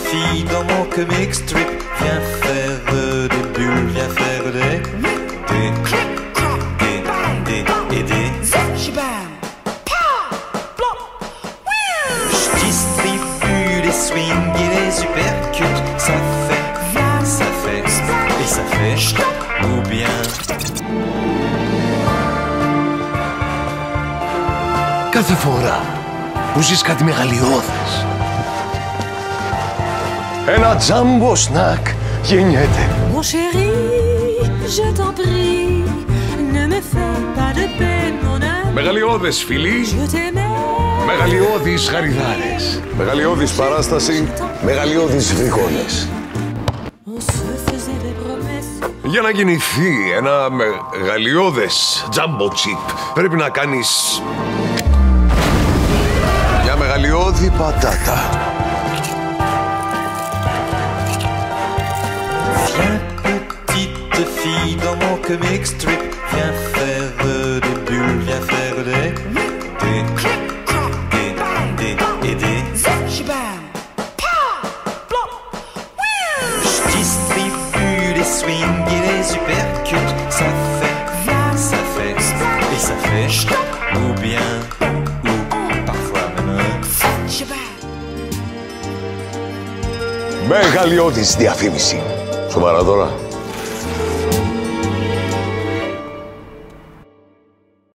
filles dans mon comic strip. Viens faire des bulles, viens faire des et des. Je distribue les swings et les supercuts. Ça fait et ça fait ou bien. Κάθε φορά που ζεις κάτι μεγαλειώδες, ένα τζάμπο σνακ γεννιέται. Mon chéri, je t'en prie, ne me fais pas de peine, mon ami. Μεγαλειώδες φιλί, Je t'aimais. μεγαλειώδεις γαριδάρες, μεγαλειώδης παράσταση, μεγαλειώδεις βρυγόνες. On se faisait des promesses. Για να γεννηθεί ένα μεγαλειώδες τζάμπο τσιπ, πρέπει να κάνεις μια μεγαλειώδη πατάτα. Viens petite fille dans mon comic strip. Viens faire des bulles, viens faire des et des. Je distribue les swings et les supercuts. Ça fait et ça fait ou bien ou parfois même. Μεγαλειώδης διαφήμιση. Σοβαρά τώρα.